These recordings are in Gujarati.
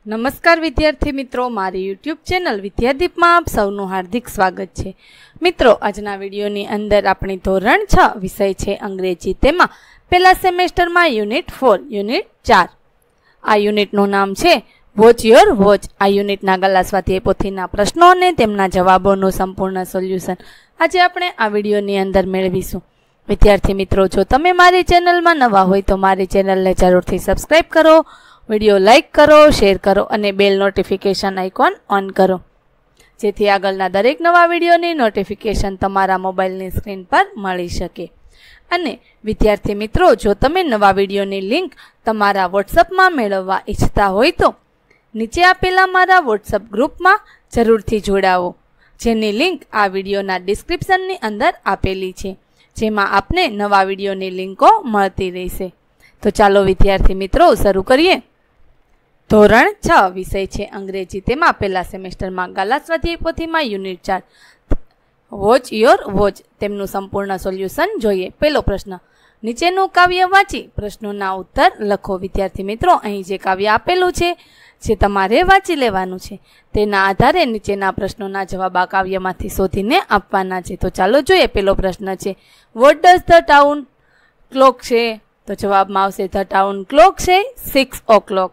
નમસ્કાર વિદ્યાર્થી મિત્રો, મારી યુટ્યુબ ચેનલ વિદ્યાદીપમાં આપ સૌનું હાર્દિક સ્વાગત છે। મિત્રો, આજના વિડીયોની અંદર આપણી ધોરણ 6 વિષય છે અંગ્રેજી, તેમાં પહેલા સેમેસ્ટરમાં યુનિટ 4 યુનિટ 4 આ યુનિટનું નામ છે વોચ યોર વોચ। આ યુનિટના ગલા સ્વાધ્યાય પોથીના પ્રશ્નો અને તેમના જવાબોનું સંપૂર્ણ સોલ્યુશન આજે આપણે આ વિડીયોની અંદર મેળવીશું। વિદ્યાર્થી મિત્રો, જો તમે મારી ચેનલમાં નવા હોય તો મારી ચેનલને જરૂરથી સબસ્ક્રાઈબ કરો, વિડીયો લાઇક કરો, શેર કરો અને બેલ નોટિફિકેશન આઇકોન ઓન કરો, જેથી આગળના દરેક નવા વિડીયોની નોટિફિકેશન તમારા મોબાઈલની સ્ક્રીન પર મળી શકે। અને વિદ્યાર્થી મિત્રો, જો તમે નવા વિડીયોની લિંક તમારા વોટ્સઅપમાં મેળવવા ઈચ્છતા હોય તો નીચે આપેલા મારા વોટ્સઅપ ગ્રુપમાં જરૂરથી જોડાવો, જેની લિંક આ વિડીયોના ડિસ્ક્રિપ્શનની અંદર આપેલી છે, જેમાં આપને નવા વિડીયોની લિંકો મળતી રહેશે। તો ચાલો વિદ્યાર્થી મિત્રો શરૂ કરીએ। ધોરણ 6 વિષય છે અંગ્રેજી, તેમાં પહેલા સેમેસ્ટરમાં ગલા સ્વાધ્યાય પોથીમાં યુનિટ 4 વોચ યોર વોચ તેમનું સંપૂર્ણ સોલ્યુશન જોઈએ। પહેલો પ્રશ્ન, નીચેનું કાવ્ય વાંચી પ્રશ્નોના ઉત્તર લખો। વિદ્યાર્થી મિત્રો, અહીં જે કાવ્ય આપેલું છે જે તમારે વાંચી લેવાનું છે, તેના આધારે નીચેના પ્રશ્નોના જવાબ આ કાવ્યમાંથી શોધીને આપવાના છે। તો ચાલો જોઈએ। પહેલો પ્રશ્ન છે, what does the town clock છે? તો જવાબમાં આવશે ધ ટાઉન ક્લોક છે 6 o'clock।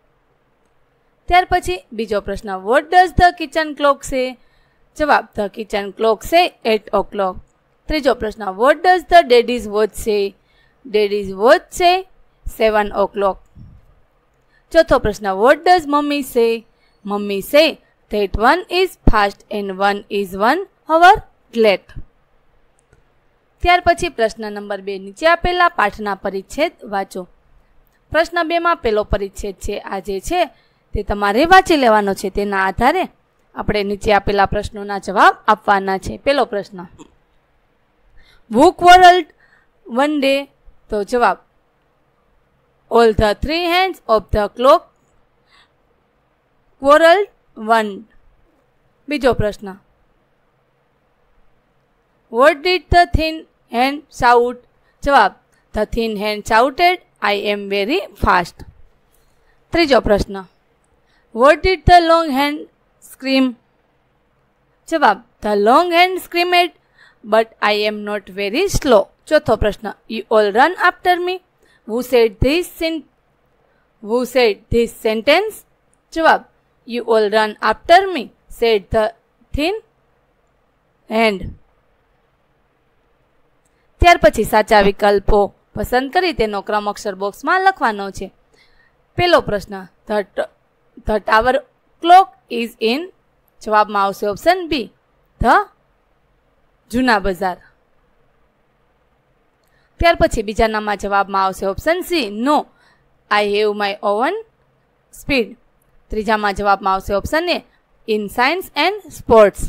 ત્યાર પછી બીજો પ્રશ્ન, what does the kitchen clock છે? જવાબ ધ કિચન ક્લોક છે 8 o'clock। ત્રીજો પ્રશ્ન, what does the daddy's watch છે? ડેડીઝ વોચ છે 7 o'clock। ચોથો પ્રશ્ન, વોટ ડઝ મમ્મી છે? મમ્મી છે that one is fast and one is 1 hour late। ત્યાર પછી પ્રશ્ન નંબર 2, નીચે આપેલા પાઠના પરિચ્છેદ વાંચો। પ્રશ્ન 2 માં પહેલો પરિચ્છેદ છે, આ જે છે તે તમારે વાંચી લેવાનો છે, તેના આધારે આપણે નીચે આપેલા પ્રશ્નોના જવાબ આપવાના છે। પહેલો પ્રશ્ન, who quarreled one day? તો જવાબ all the 3 hands of the clock quarreled one। બીજો પ્રશ્ન, what did the thin hand shout? જવાબ the thin hand shouted I am very fast। ત્રીજો પ્રશ્ન, what did the long hand scream? જવાબ the long hand screamed but I am not very slow। ચોથો પ્રશ્ન, you all run after me. Who said this sentence? જવાબ you all run after me said the thin hand। ત્યાર પછી સાચા વિકલ્પો પસંદ કરી તેનો ક્રમ અક્ષર બોક્સમાં લખવાનો છે। પહેલો પ્રશ્ન, the tower clock is in? જવાબમાં આવશે ઓપ્શન બી ધ જૂના બજાર। ત્યાર પછી બીજાનામાં જવાબમાં આવશે option C no I have my own speed. ત્રીજામાં જવાબમાં આવશે option A in science and sports.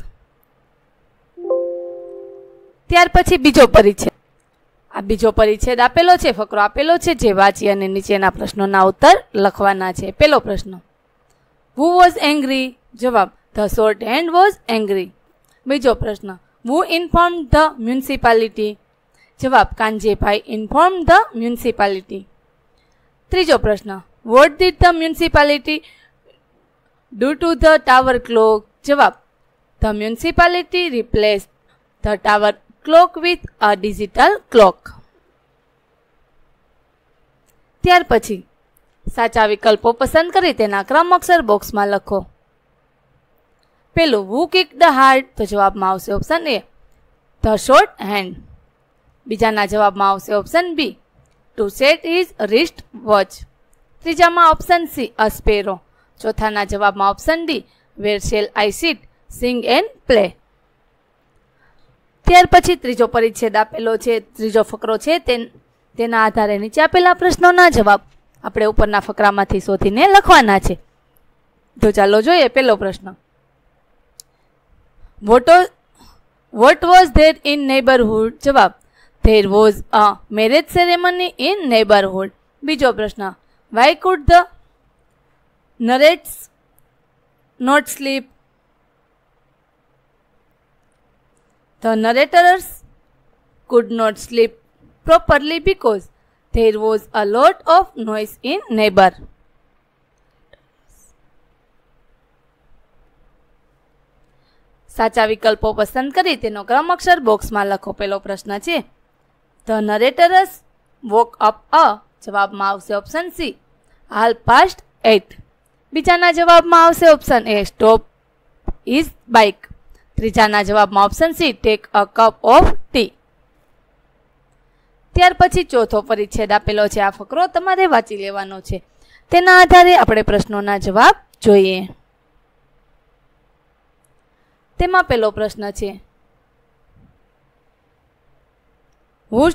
ત્યાર પછી બીજો પરિચ્છેદ, આ બીજો પરિચ્છેદ આપેલો છે, ફકરો આપેલો છે, જે વાંચી અને નીચેના પ્રશ્નોના ઉત્તર લખવાના છે। પહેલો પ્રશ્ન, who was angry? જવાબ the short hand was angry। બીજો પ્રશ્ન, who informed the municipality? જવાબ કાનજીભાઈ informed the municipality। ત્રીજો પ્રશ્ન, what did the municipality do to the tower clock? જવાબ the municipality replaced the tower clock with a digital clock। ત્યાર પછી સાચા વિકલ્પો પસંદ કરી તેના ક્રમ અક્ષર બોક્સમાં લખો। પેલું, who kicked the heart? તો જવાબમાં આવશે option A the short hand। બીજાના જવાબમાં આવશે option B to set his wrist watch। ત્રીજામાં ઓપ્શન સી a sparrow। ચોથાના જવાબમાં option D where shall I sit, sing and play। ત્યાર પછી ત્રીજો પરિચ્છેદ આપેલો છે, ત્રીજો ફકરો છે, તેના આધારે નીચે આપેલા પ્રશ્નોના જવાબ આપણે ઉપરના ફકરામાંથી શોધીને લખવાના છે। તો ચાલો જોઈએ। પહેલો પ્રશ્ન, what was there in neighborhood? જવાબ there was a marriage ceremony in neighborhood। બીજો પ્રશ્ન, why could the narrators not sleep? The narrators could not sleep properly because there was a lot of noise in neighbor. સાચા વિકલ્પો પસંદ કરી તેનો ક્રમ અક્ષર બોક્સમાં લખો. પહેલો પ્રશ્ન છે the narrator's walk up a. જવાબમાં આવશે ઓપ્શન સી 8:30. બીજાના જવાબમાં આવશે option A stop his bike. ત્રીજાના જવાબમાં option C take a cup of tea. ત્યાર પછી ચોથો પરિચ્છેદ આપેલો છે. આ ફકરો તમારે વાંચી લેવાનો છે. તેના આધારે આપણે પ્રશ્નોના જવાબ જોઈએ. તેમાં પહેલો પ્રશ્ન છે Who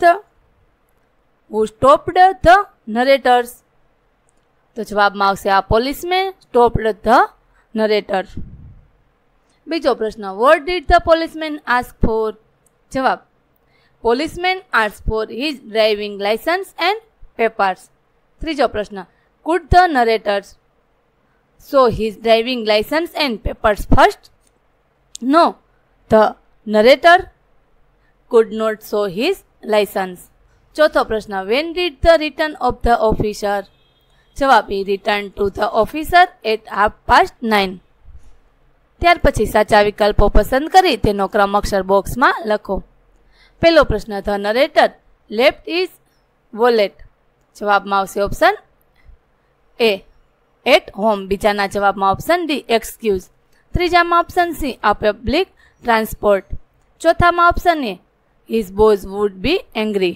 stopped the narrators? તો જવાબમાં આવશે આ પોલીસમેન સ્ટોપ્ડ ધ નરેટર. બીજો પ્રશ્ન What did the policeman ask for? જવાબ Policeman asked for his driving license and papers. ત્રીજો પ્રશ્ન Could the narrators show his driving license and papers first? No, the narrator could not show his license. ચોથો પ્રશ્ન When did the return of the officer? જવાબ He returned to the officer at 9:30. ત્યાર પછી સાચા વિકલ્પો પસંદ કરી તેનો ક્રમ અક્ષર બોક્સમાં લખો. પહેલો પ્રશ્ન the narrator left his wallet. જવાબમાં આવશે ઓપ્શન એ એટ હોમ. બીજાના જવાબમાં ઓપ્શન ડી એક્સક્યુઝ. ત્રીજામાં option C a public transport. ચોથામાં option A his boss would be angry.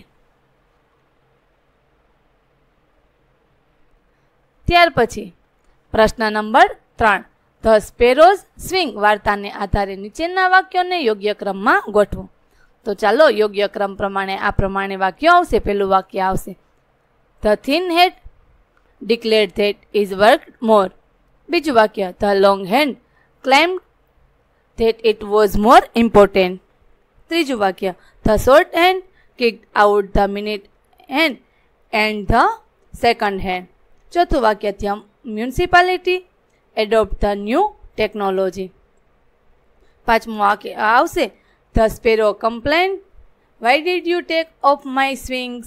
ત્યાર પછી પ્રશ્ન નંબર 3 ધ સ્પેરોઝ સ્વિંગ વાર્તાને આધારે નીચેના વાક્યોને યોગ્ય ક્રમમાં ગોઠવો. તો ચાલો યોગ્ય ક્રમ પ્રમાણે આ પ્રમાણે વાક્યો આવશે. પહેલું વાક્ય આવશે the thin head declared that is worked more. બીજું વાક્ય the long hand claimed that it was more important. ત્રીજું વાક્ય the short hand kicked out the minute hand and the second hand. ચોથું વાક્ય the municipality adopt the new technology. પાંચમું વાક્ય આવશે the sparrow complained why did you take off my swings.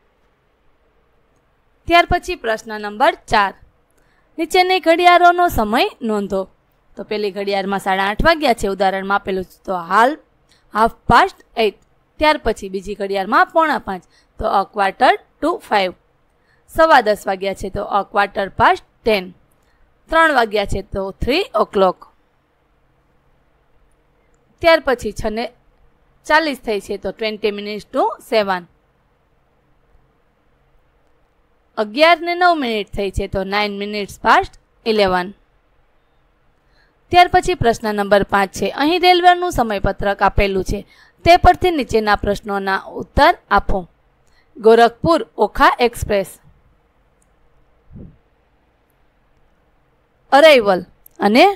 ત્યાર પછી પ્રશ્ન નંબર 4 નીચેની ઘડિયાળોનો સમય નોંધો. તો પેલી ઘડિયાળમાં 8:30 વાગ્યા છે ઉદાહરણમાં આપેલું છે તો 8:30. ત્યાર પછી બીજી ઘડિયાળમાં 4:45 તો 5:45. 10:15 વાગ્યા છે તો 10:15. 3 વાગ્યા છે તો 3 o'clock. ત્યાર પછી 6:40 થઈ છે તો 20 minutes to 7. 11:09 થઈ છે તો 9 minutes past 11. ત્યાર પછી પ્રશ્ન નંબર 5 છે. અહીં રેલવેનું સમયપત્રક આપેલું છે. તે પરથી નીચેના પ્રશ્નોના ઉત્તર આપો. ગોરખપુર ઓખા એક્સપ્રેસ, અરાઇવલ અને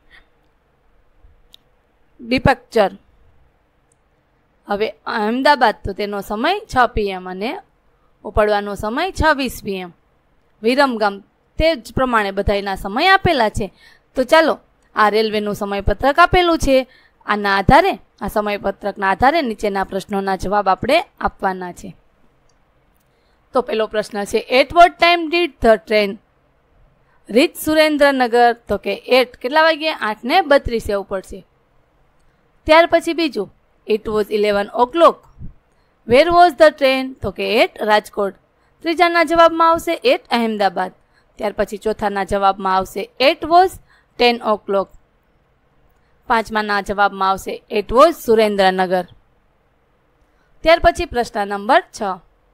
ડિપેક્ચર. હવે અહેમદાબાદ તો તેનો સમય 6 PM અને ઉપડવાનો સમય 26 PM. વિરમગામ તે જ પ્રમાણે બધાના સમય આપેલા છે. તો ચાલો આ રેલવેનું સમયપત્રક આપેલું છે. આના આધારે આ સમયપત્રકના આધારે નીચેના પ્રશ્નોના જવાબ આપણે આપવાના છે. તો પહેલો પ્રશ્ન છે at what time did the train reach Surendranagar. તો કે એટ કેટલા વાગે 8:32 ઉપડશે. ત્યાર પછી બીજું it was 11 o'clock. Where was the train. તો કે એટ રાજકોટ. ત્રીજાના જવાબમાં આવશે એટ અહેમદાબાદ. ત્યાર પછી ચોથાના જવાબમાં આવશે એટ વોઝ 10 o'clock. પાંચમાના જવાબમાં આવશે એટ વોઝ સુરેન્દ્રનગર. ત્યાર પછી પ્રશ્ન નંબર 6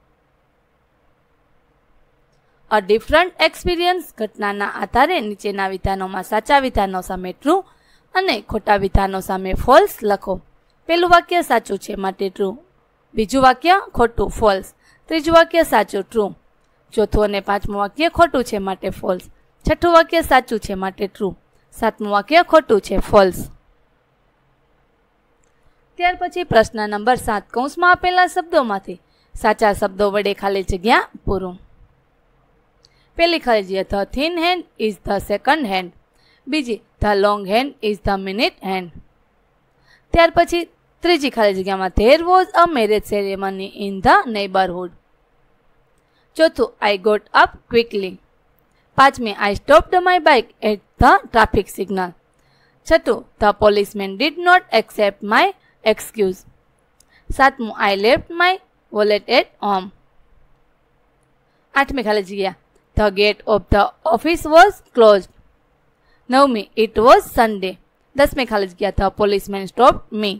અ ડિફરન્ટ એક્સપિરિયન્સ ઘટનાના આધારે નીચેના વિધાનોમાં સાચા વિધાનો સામે ટ્રુ અને ખોટા વિધાનો સામે ફોલ્સ લખો. પહેલું વાક્ય સાચું છે માટે ટ્રુ. બીજું વાક્ય ખોટું ફોલ્સ. ત્રીજું વાક્ય સાચું ટ્રુ. ચોથું અને પાંચમું વાક્ય ખોટું છે માટે ફોલ્સ. છઠ્ઠું વાક્ય સાચું છે માટે ટ્રુ. સાતમું વાક્ય ખોટું છે ફોલ્સ. ત્યાર પછી પ્રશ્ન નંબર 7 કૌંસમાં આપેલા શબ્દોમાંથી સાચા શબ્દો વડે ખાલી જગ્યા પૂરું. પહેલી ખાલી જગ્યા the thin hand is the second hand. બીજી the long hand is the minute hand. ત્યાર પછી ત્રીજી ખાલી જગ્યામાં there was a marriage ceremony in the neighbourhood. ચોથું આઈ ગોટ અપ ક્વિકલી. પાંચમી I stopped my bike at the traffic signal. છઠ્ઠું, the policeman did not accept my excuse. સાતમું, I left my wallet at home. આઠમી ખાલી જગ્યા, the gate of the office was closed. નવમી, ઇટ વોઝ સન્ડે. 10મી ખાલી જગ્યા, ધ પોલીસમેન સ્ટોપ્ડ મી.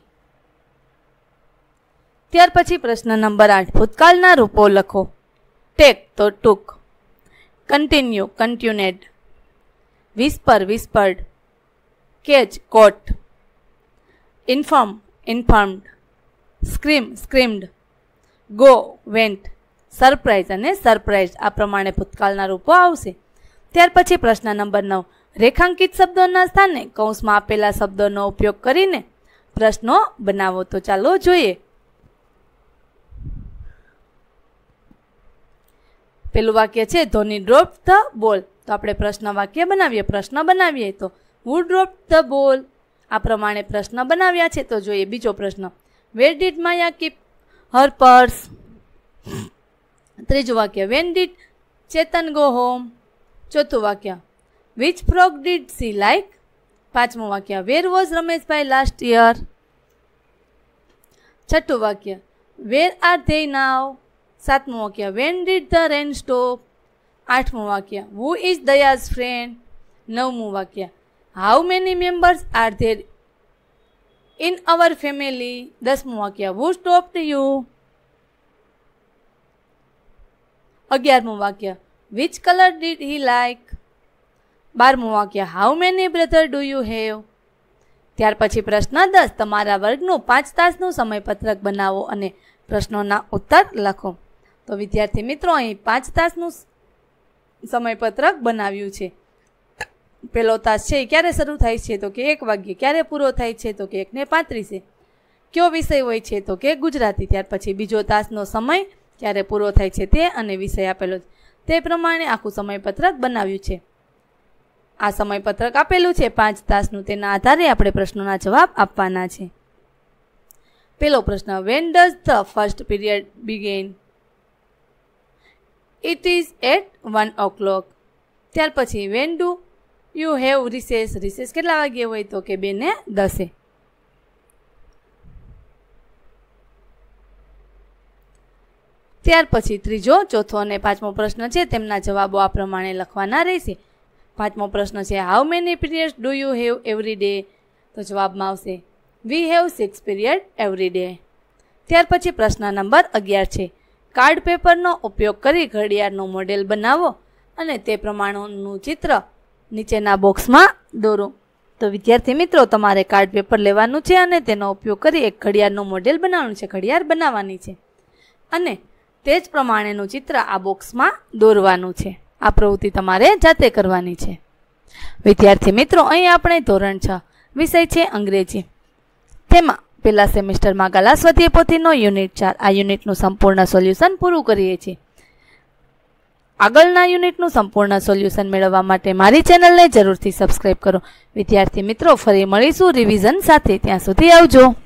ત્યાર પછી પ્રશ્ન નંબર 8, ભૂતકાળના રૂપો લખો. ટેક તો took, continue continued, whisper whispered, catch caught, inform informed, scream screamed, go went, surprise અને સરપ્રાઇઝ. આ પ્રમાણે ભૂતકાળના રૂપો આવશે. ત્યાર પછી પ્રશ્ન નંબર 9, રેખાંકિત શબ્દોના સ્થાને કૌંસમાં આપેલા શબ્દોનો ઉપયોગ કરીને પ્રશ્નો બનાવો. તો ચાલો જોઈએ. પેલું વાક્ય છે ધોની ડ્રોપ ધ બોલ. તો આપણે પ્રશ્ન વાક્ય બનાવીએ. પ્રશ્ન બનાવીએ તો હુ ડ્રોપ ધ બોલ. આ પ્રમાણે પ્રશ્ન બનાવ્યા છે. તો જોઈએ બીજો પ્રશ્ન, where did Maya keep her purse. ત્રીજું વાક્ય, when did Chetan go home. ચોથું વાક્ય, which frock did see like. પાંચમું વાક્ય, where was Rameshbhai last year. છઠ્ઠું વાક્ય, વેર આર ધે નાવ. સાતમું વાક્ય, when did the rain stop. આઠમું વાક્ય, હુ ઇઝ દયાઝ ફ્રેન્ડ. નવમું વાક્ય, how many members are there in our family. 10મું વાક્ય, હુ સ્ટોપ્ડ યુ. 11મું વાક્ય, which colour did he like. 12મું વાક્ય, how many brother do you have. ત્યાર પછી પ્રશ્ન 10, તમારા વર્ગનું 5 તાસનું સમયપત્રક બનાવો અને પ્રશ્નોના ઉત્તર લખો. તો વિદ્યાર્થી મિત્રો, અહીં 5 તાસનું સમયપત્રક બનાવ્યું છે. પહેલો તાસ છે એ ક્યારે શરૂ થાય છે? તો કે 1 વાગ્યે. ક્યારે પૂરો થાય છે? તો કે 1:35. કયો વિષય હોય છે? તો કે ગુજરાતી. ત્યાર પછી બીજો તાસનો સમય ક્યારે પૂરો થાય છે તે અને વિષય આપેલો છે. તે પ્રમાણે આખું સમયપત્રક બનાવ્યું છે. આ સમયપત્રક આપેલું છે 5 તાસનું. તેના આધારે આપણે પ્રશ્નોના જવાબ આપવાના છે. પહેલો પ્રશ્ન, when does the first period begin? It is at 1 o'clock. ત્યાર પછી, when do you have recess? Recess કેટલા વાગ્યે હોય? તો કે 2:10. ત્યાર પછી ત્રીજો, ચોથો અને પાંચમો પ્રશ્ન છે તેમના જવાબો આ પ્રમાણે લખવાના રહેશે. પાંચમો પ્રશ્ન છે, how many periods do you have every day? તો જવાબમાં આવશે, we have 6 period every day. ત્યાર પછી પ્રશ્ન નંબર 11 છે, કાર્ડ પેપરનો ઉપયોગ કરી ઘડિયાળનું મોડેલ બનાવો અને તે પ્રમાણેનું ચિત્ર નીચેના બોક્સમાં દોરો. તો વિદ્યાર્થી મિત્રો, તમારે કાર્ડ પેપર લેવાનું છે અને તેનો ઉપયોગ કરી એક ઘડિયાળનું મોડેલ બનાવવાનું છે. ઘડિયાળ બનાવવાની છે અને તે જ પ્રમાણેનું ચિત્ર આ બોક્સમાં દોરવાનું છે. આ પ્રવૃત્તિ તમારે જાતે કરવાની છે. વિદ્યાર્થી મિત્રો, અહીં આપણે ધોરણ 6 વિષય છે અંગ્રેજી. તેમાં પહેલા સેમિસ્ટરમાં ગાલા સ્વાધ્યાય પોથીનો યુનિટ 4 આ યુનિટનું સંપૂર્ણ સોલ્યુશન પૂરું કરીએ છીએ. આગળના યુનિટનું સંપૂર્ણ સોલ્યુશન મેળવવા માટે મારી ચેનલને જરૂરથી સબસ્ક્રાઇબ કરો. વિદ્યાર્થી મિત્રો, ફરી મળીશું રિવિઝન સાથે. ત્યાં સુધી આવજો.